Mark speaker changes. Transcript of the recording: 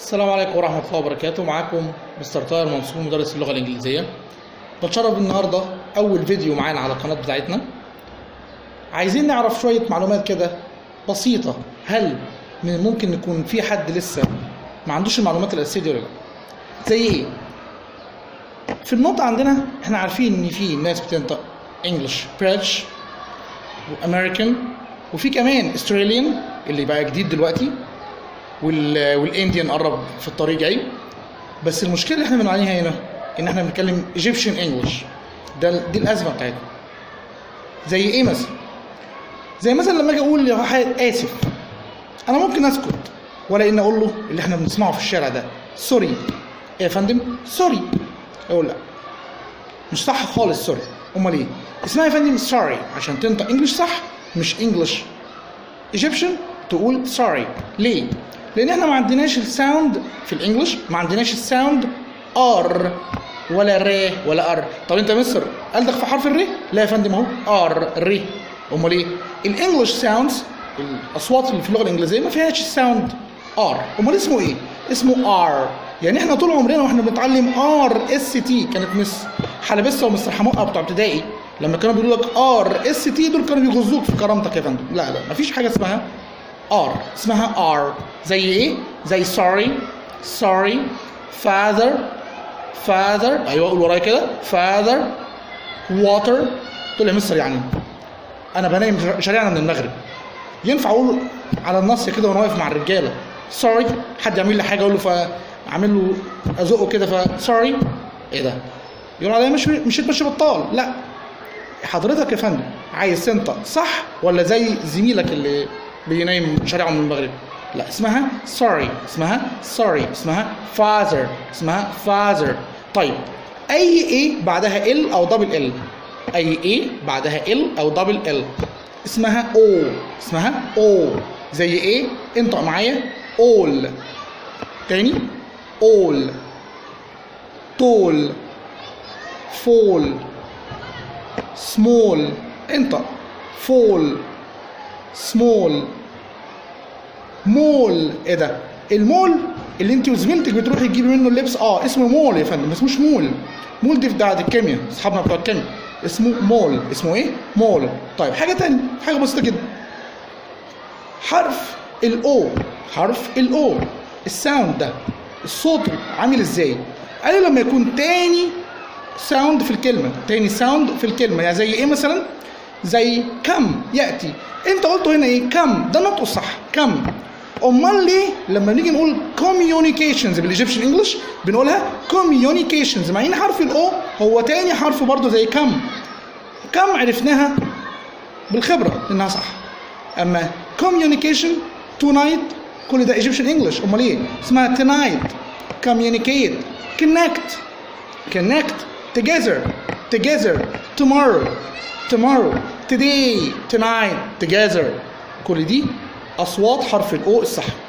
Speaker 1: السلام عليكم ورحمة الله وبركاته. معاكم مستر طاهر منصور مدرس اللغة الإنجليزية. بتشرف النهاردة أول فيديو معانا على القناة بتاعتنا. عايزين نعرف شوية معلومات كده بسيطة. هل ممكن يكون في حد لسه ما عندوش المعلومات الأساسية دي ولا لا؟ زي إيه؟ في النطق عندنا إحنا عارفين إن في ناس بتنطق إنجلش بريتش وأمريكان، وفي كمان أستراليان اللي بقى جديد دلوقتي، والانديان قرب في الطريق جاي. بس المشكله اللي احنا بنعانيها هنا ان احنا بنتكلم ايجيبشن انجلش. دي الازمه بتاعتنا. زي ايه مثلا؟ زي مثلا لما اجي اقول لواحد اسف، انا ممكن اسكت ولا ان اقول له اللي احنا بنسمعه في الشارع ده سوري. ايه يا فندم؟ سوري. اقول لا، مش صح خالص سوري. امال ايه؟ اسمها يا فندم سوري عشان تنطق انجلش صح، مش انجلش ايجيبشن تقول سوري. ليه؟ لان احنا ما عندناش الساوند في الانجليش، ما عندناش الساوند ار ولا ر ولا ار. طب انت مصر قلدك في حرف الر؟ لا يا فندم اهو ار ر. امال ايه؟ الانجليش ساوندز، الاصوات اللي في اللغه الانجليزيه ما فيهاش الساوند ار. امال اسمه ايه؟ اسمه ار. يعني احنا طول عمرنا واحنا بنتعلم ار اس تي، كانت مس حلبسه ومستر حموقه بتوع ابتدائي لما كانوا بيقولوا لك ار اس تي، دول كانوا بيغزوك في كرامتك يا فندم. لا مفيش حاجه اسمها ار، اسمها ار. زي ايه؟ زي sorry sorry father father. ايوه قول ورايا كده father water. تقول يا مستر يعني انا بنام شارعنا من المغرب، ينفع اقول على النص كده وانا واقف مع الرجاله sorry؟ حد يعمل لي حاجه اقول له فاعمل له ازقه كده sorry؟ ايه ده؟ يقول عليا مش هتمشي بطال. لا حضرتك يا فندم عايز تنطق صح ولا زي زميلك اللي بينام شارعه من المغرب؟ لا، اسمها sorry، اسمها sorry، اسمها father، اسمها father. طيب اي ايه بعدها ال او دبل ال، اي ايه بعدها ال او دبل ال اسمها او، اسمها او. زي ايه؟ انطق معايا all. تاني all. tall fall small. انطق fall small مول. ايه ده؟ المول اللي انت وزميلتك بتروحي تجيبي منه اللبس اسمه مول يا فندم، ما اسموش مول. مول دي بتاعت الكيمياء، اصحابنا بتوع الكيمياء. اسمه مول. اسمه ايه؟ مول. طيب حاجه تانية، حاجه بسيطه جدا. حرف الاو، حرف الاو الساوند ده الصوت عامل ازاي؟ قالوا لما يكون تاني ساوند في الكلمه، تاني ساوند في الكلمه. يعني زي ايه مثلا؟ زي كم ياتي. انت قلته هنا ايه؟ كم. ده نطقه صح، كم. امال ليه لما نيجي نقول communications بالايجيبشن انجلش بنقولها communications مع ان حرف الاو هو تاني حرف برضه زي كم؟ كم عرفناها بالخبره انها صح. اما communication tonight كل ده ايجيبشن انجلش. امال ايه؟ اسمها tonight communicate connect connect together together tomorrow tomorrow today tonight together. كل دي اصوات حرف الاو الصح.